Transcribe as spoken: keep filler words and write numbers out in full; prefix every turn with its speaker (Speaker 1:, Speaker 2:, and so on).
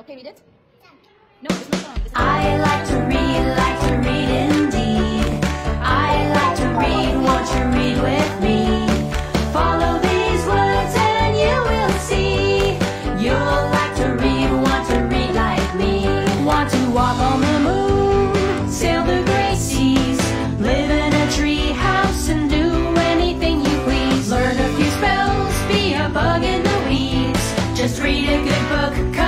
Speaker 1: Okay, read it. No, it's not wrong. It's
Speaker 2: I like to read, like to read indeed. I like to read, won't you read with me? Follow these words and you will see. You'll like to read, want to read like me. Want to walk on the moon, sail the great seas, live in a tree house and do anything you please. Learn a few spells, be a bug in the weeds. Just read a good book.